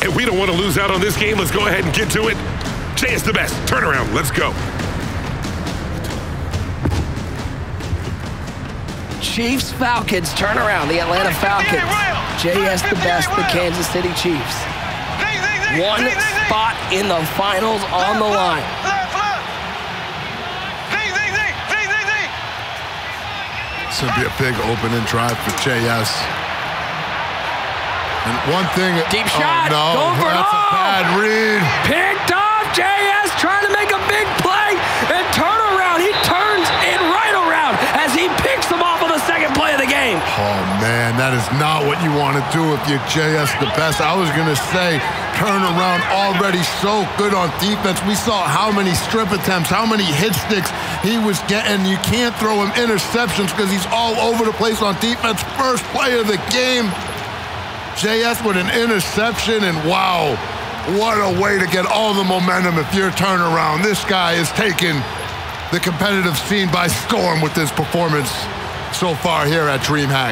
And we don't want to lose out on this game. Let's go ahead and get to it. JS the best. Turnaround. Let's go. Chiefs Falcons turnaround. The Atlanta Falcons. JS the best. The Kansas City Chiefs. One spot in the finals on the line. This would be a big opening drive for JS. And one thing... Deep shot. Oh, no. Going for That's a bad read. Picked off. JS trying to make a big play and turn around. He turns it right around as he picks them off on the second play of the game. Oh, man, that is not what you want to do if you're JS the best. I was going to say, turnaround already so good on defense. We saw how many strip attempts, how many hit sticks he was getting. You can't throw him interceptions because he's all over the place on defense. First play of the game. JS with an interception, and wow, what a way to get all the momentum if you're turnaround. This guy is taking the competitive scene by storm with this performance so far here at DreamHack.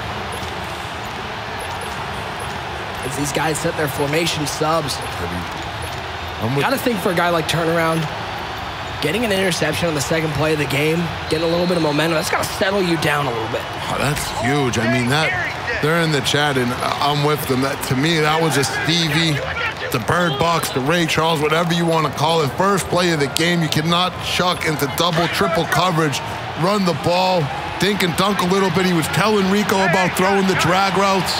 As these guys set their formation subs, got to think for a guy like turnaround, getting an interception on the second play of the game, getting a little bit of momentum, that's got to settle you down a little bit. Oh, that's huge. I mean, they're in the chat, and I'm with them. To me, that was a Stevie, the Bird Box, the Ray Charles, whatever you want to call it. First play of the game, you cannot chuck into double, triple coverage, run the ball, dink and dunk a little bit. He was telling Rico about throwing the drag routes.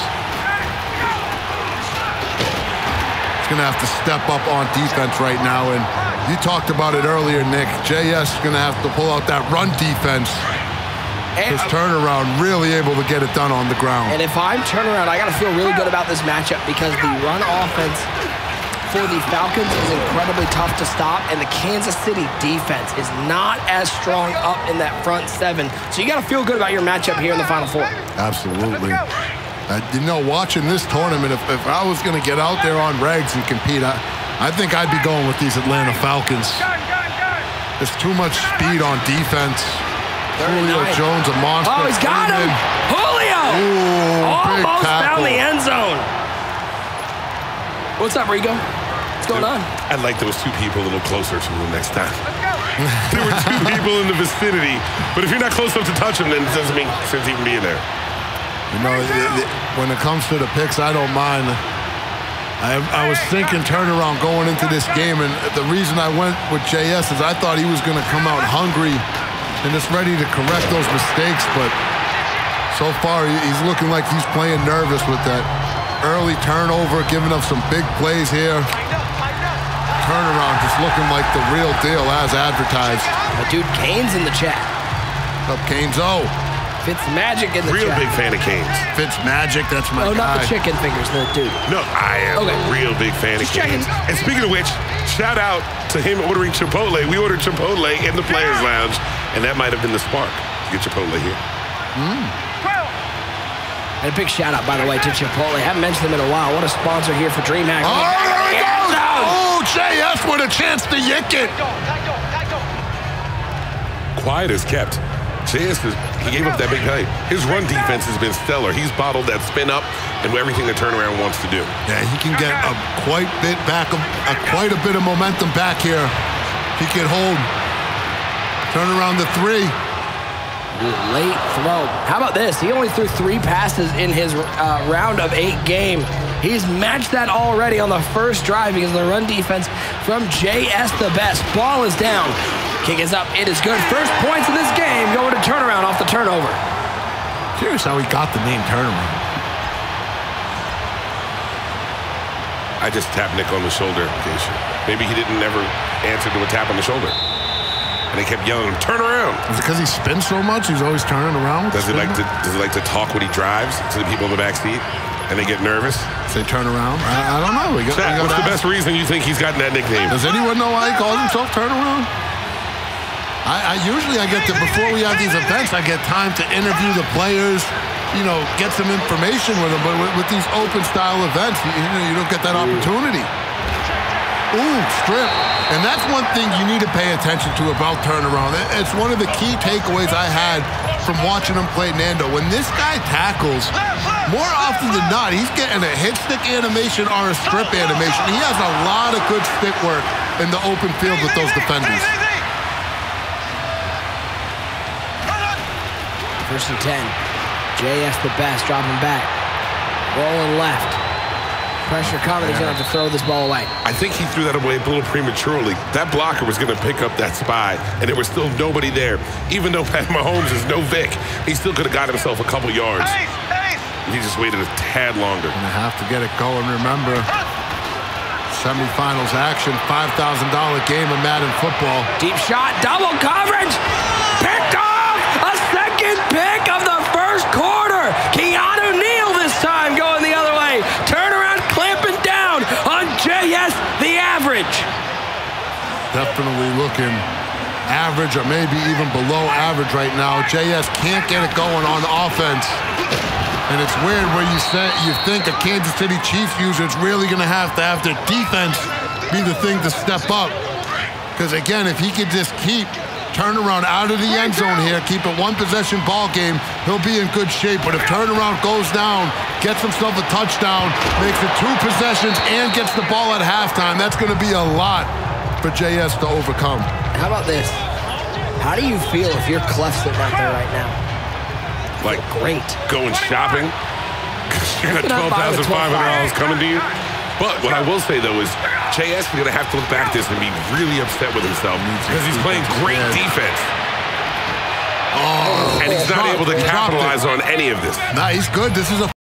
He's going to have to step up on defense right now, and you talked about it earlier, Nick. JS is going to have to pull out that run defense. His turnaround really able to get it done on the ground. And if I'm turnaround, I got to feel really good about this matchup because the run offense for the Falcons is incredibly tough to stop, and the Kansas City defense is not as strong up in that front seven. So you got to feel good about your matchup here in the Final Four. Absolutely. You know, watching this tournament, if I was going to get out there on regs and compete, I think I'd be going with these Atlanta Falcons. There's too much speed on defense. Julio Jones, a monster. Oh, he's got him! Julio! Ooh, almost found the end zone. What's up, Rico? What's going on? I'd like those two people a little closer to him next time. There were two people in the vicinity, but if you're not close enough to touch them, then it doesn't make sense even being there. You know, when it comes to the picks, I don't mind. I was thinking turnaround going into this game, and the reason I went with JS is I thought he was going to come out hungry and just ready to correct those mistakes, but so far he's looking like he's playing nervous with that early turnover, giving up some big plays here. Turnaround just looking like the real deal as advertised. Dude, Kane's in the chat. What's up, Kane's-O? Fitzmagic in the real chat. Big fan of Kane's. Fitzmagic, that's my guy. Oh, not the chicken fingers, no, dude. No, I am a real big fan of Kane's. And speaking of which, shout out to him ordering Chipotle. We ordered Chipotle in the Players Lounge, and that might have been the spark to get Chipotle here. And a big shout out, by the way, to Chipotle. Haven't mentioned them in a while. What a sponsor here for DreamHack. Oh, there he goes! Oh, JS with a chance to yick it. Quiet as kept. JS, he gave up that big play. His run defense has been stellar. He's bottled that spin up and everything the turnaround wants to do. Yeah, he can get quite a bit of momentum back here. He can hold. Turn around the three. Late throw. How about this? He only threw 3 passes in his round of 8 game. He's matched that already on the first drive because of the run defense from JS the best. Ball is down. Kick is up. It is good. First points in this game going to turnaround off the turnover. Curious how he got the name turnaround. I just tapped Nick on the shoulder. Maybe he didn't ever answer to a tap on the shoulder. And they kept yelling, turn around. Is it because he spins so much? He's always turning around? Does he like to talk when he drives to the people in the back seat and they get nervous? Say turn around? I don't know. What's the best reason you think he's gotten that nickname? Does anyone know why he calls himself turnaround? Usually I get to, before we have these events, I get time to interview the players, you know, get some information with them. But with these open style events, you don't get that opportunity. Ooh, strip. And that's one thing you need to pay attention to about turnaround. It's one of the key takeaways I had from watching him play Nando. When this guy tackles, more often than not, he's getting a hit stick animation or a strip animation. He has a lot of good stick work in the open field with those defenders. 1st and 10. JS the best, dropping back. Rolling left. Pressure coming, he's going to have to throw this ball away. I think he threw that away a little prematurely. That blocker was going to pick up that spy, and there was still nobody there. Even though Pat Mahomes is no Vic, he still could have got himself a couple yards. He just waited a tad longer. Gonna have to get it going, remember. Semifinals action, $5,000 game of Madden football. Deep shot, double coverage! Picked off! A second pick of the first quarter! Keanu Neal this time going the other way. Turnaround, clamping down on JS the average. Definitely looking average or maybe even below average right now. JS can't get it going on offense. And it's weird where you think a Kansas City Chiefs user is really going to have their defense be the thing to step up. Because, again, if he could just keep turnaround out of the end zone here, keep a one-possession ball game, he'll be in good shape. But if turnaround goes down, gets himself a touchdown, makes it 2 possessions, and gets the ball at halftime, that's going to be a lot for JS to overcome. How about this? How do you feel if you're Clef sitting out there right now? Like great. Going shopping. You got $12,500 coming to you. But what I will say, though, is JS is going to have to look back at this and be really upset with himself because he's playing great defense. And he's not able to capitalize on any of this. Nah, he's good. This is a